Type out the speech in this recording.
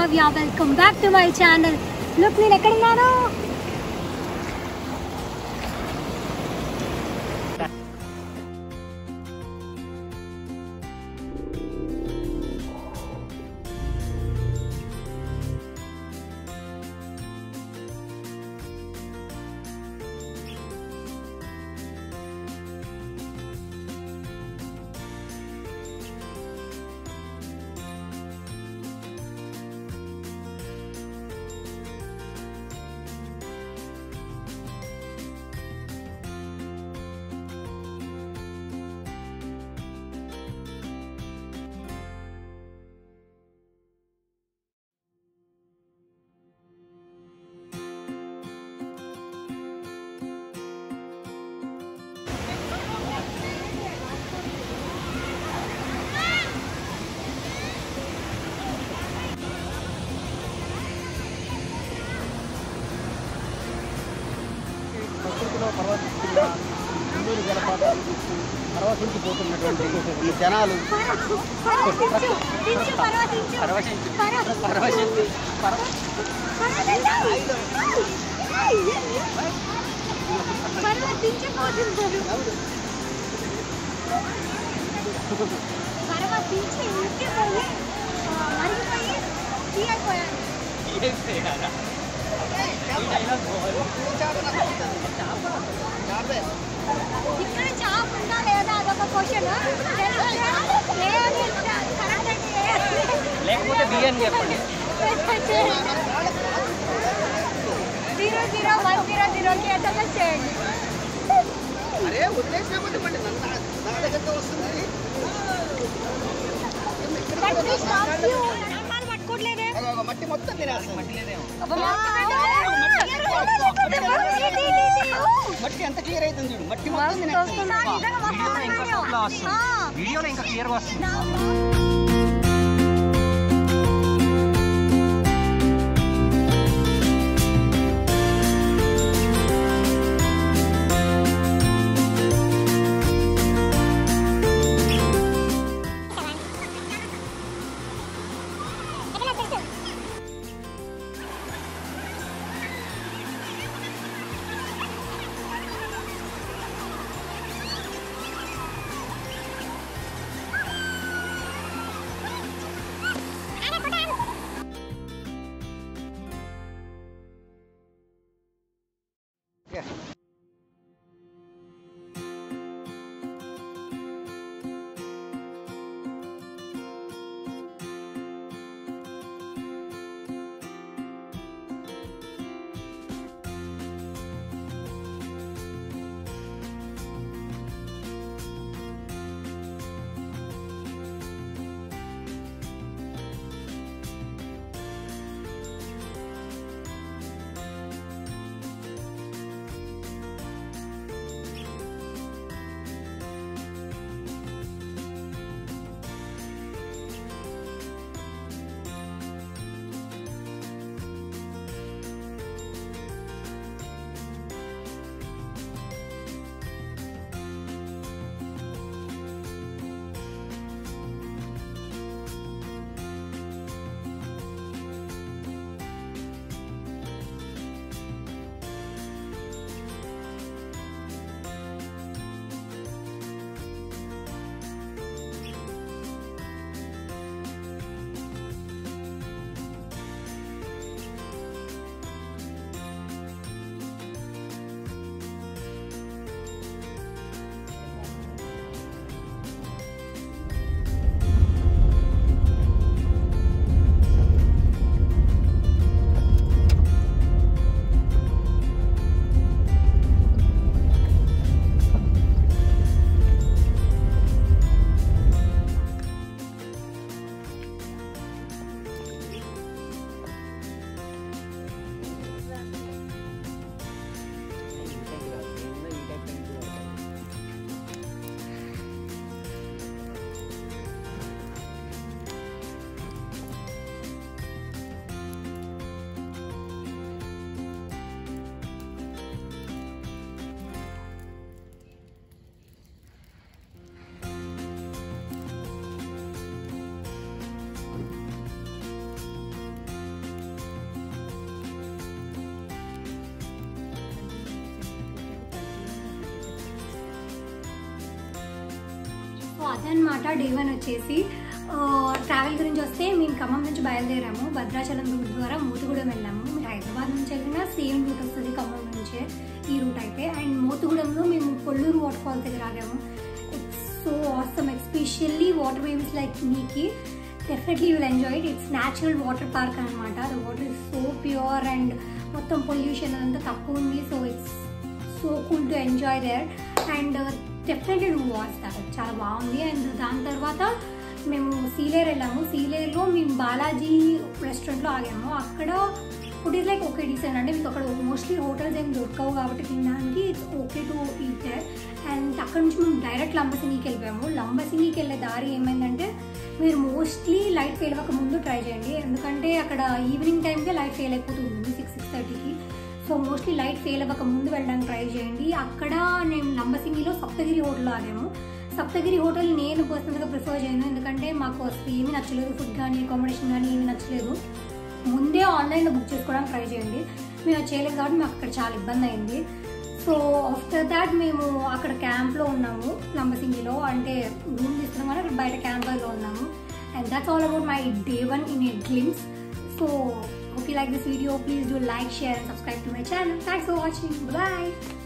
Navya. Welcome back to my channel. Look, నేను ఎక్కడున్నాను? పరవశించిపోతున్నటువంటి ఈ జనాలు ఇక్కడ చాప్ ఉందా లేదా అదొక క్వశ్చన్. లేకపోతే బియ్యం చెప్పండి. 00100కి SMS చేయండి. అరే వదిలేసినప్పుడు వస్తుంది. పట్టుకోవట్లేదే, మట్టి మొత్తం మట్టి ఎంత క్లియర్ అవుతుంది చూడు. మట్టి వీడియోలో ఇంకా క్లియర్ వస్తుంది. అదనమాట డే 1 వచ్చేసి. ట్రావెల్ గురించి వస్తే మేము ఖమ్మం నుంచి బయలుదేరాము, భద్రాచలం రూట్ ద్వారా మోతుగూడెం వెళ్ళాము. మీరు హైదరాబాద్ నుంచి వెళ్ళినా సేమ్ రూట్ వస్తుంది ఖమ్మం నుంచే ఈ రూట్ అయితే. అండ్ మోతుగూడెంలో మేము కొల్లూరు వాటర్ ఫాల్స్ దగ్గర ఆగాము. It's so awesome, especially water waves like మీకి definitely you will enjoy it. It's natural water park అనమాట. The water is so pure and మొత్తం పొల్యూషన్ అంతా తక్కువ ఉంది. So it's so cool to enjoy there and definitely do watch that, చాలా బాగుంది. And దాని తర్వాత మేము సీలేరు వెళ్ళాము. సీలేరులో మేము బాలాజీ రెస్టారెంట్లో ఆగాము. అక్కడ food is like okay decent, అంటే మీకు అక్కడ మోస్ట్లీ హోటల్స్ ఏం దొరకవు కాబట్టి తినడానికి it's okay to eat there. And అక్కడ నుంచి మేము డైరెక్ట్ లంబసింగికి వెళ్ళిపోయాము. లంబసింగికి వెళ్ళే దారి ఏమైందంటే మీరు మోస్ట్లీ లైట్ ఫెయిల్ అవ్వక ముందు ట్రై చేయండి, ఎందుకంటే అక్కడ ఈవినింగ్ టైంకే లైట్ ఫెయిల్ అయిపోతుంది 6-6:30కి. సో మోస్ట్లీ లైట్ ఫెయిల్ అవ్వక ముందు వెళ్ళడానికి ట్రై చేయండి. అక్కడ నేను లంబసింగిలో సప్తగిరి హోటల్లో ఆగాము. సప్తగిరి హోటల్ నేను పర్సనల్గా ప్రిఫర్ చేయను, ఎందుకంటే మాకు అసలు ఏమీ నచ్చలేదు, ఫుడ్ కానీ అకామిడేషన్ కానీ ఏమీ నచ్చలేదు. ముందే ఆన్లైన్లో బుక్ చేసుకోవడానికి ట్రై చేయండి. మేము అది చేయలేదు కాబట్టి మాకు అక్కడ చాలా ఇబ్బంది అయింది. సో ఆఫ్టర్ దాట్ మేము అక్కడ క్యాంప్లో ఉన్నాము లంబసింగిలో, అంటే రూమ్ తీసుకున్నాం కానీ అక్కడ బయట క్యాంపర్లో ఉన్నాము. And that's all about my day 1 in a glimpse. So hope you like this video. Please do like, share and subscribe to my channel. Thanks for watching. Bye.